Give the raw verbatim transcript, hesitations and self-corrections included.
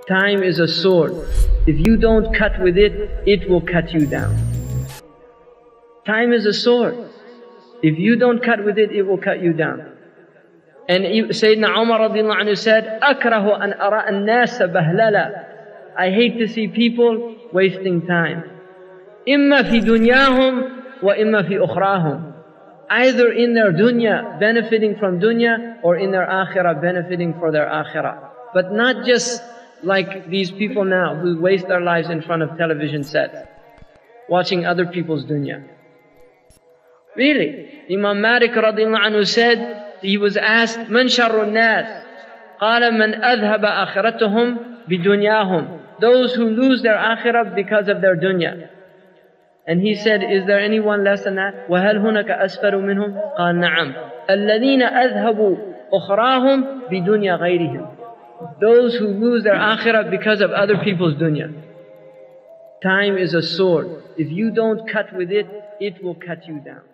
Time is a sword. If you don't cut with it, it will cut you down. Time is a sword. If you don't cut with it, it will cut you down. And Sayyidina Umar radiallahu anhu said, أَكْرَهُ أَنْ أَرَى النَّاسَ بَهْلَلًا. I hate to see people wasting time. إِمَّا فِي دُنْيَاهُمْ وَإِمَّا فِي أُخْرَاهُمْ. Either in their dunya, benefiting from dunya, or in their akhirah, benefiting for their akhirah. But not just like these people now who waste their lives in front of television sets, watching other people's dunya. Really, Imam Malik radiallahu anhu said, he was asked, مَنْ شَرُّ النَّاسِ؟ قَالَ مَنْ أَذْهَبَ آخِرَتُهُمْ بِدُنْيَاهُمْ. Those who lose their akhirah because of their dunya. And he said, is there anyone less than that? وَهَلْ هُنَكَ أَسْفَرُ مِنْهُمْ؟ قَالَ نَعَمْ الَّذِينَ أَذْهَبُوا أُخْرَاهُمْ بِدُنْيَا غَيْرِهِمْ. Those who lose their akhirah because of other people's dunya. Time is a sword. If you don't cut with it, it will cut you down.